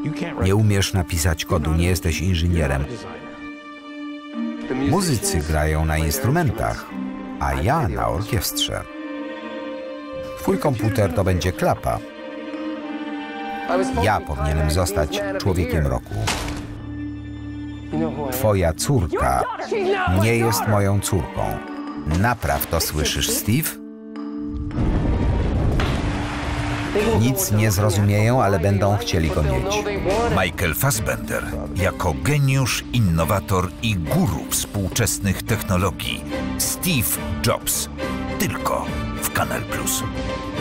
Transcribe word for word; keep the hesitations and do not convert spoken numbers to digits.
Nie umiesz napisać kodu, nie jesteś inżynierem. Muzycy grają na instrumentach, a ja na orkiestrze. Twój komputer to będzie klapa. Ja powinienem zostać człowiekiem roku. Twoja córka nie jest moją córką. Napraw to, słyszysz, Steve? Nic nie zrozumieją, ale będą chcieli go mieć. Michael Fassbender jako geniusz, innowator i guru współczesnych technologii. Steve Jobs. Tylko w Kanal Plus.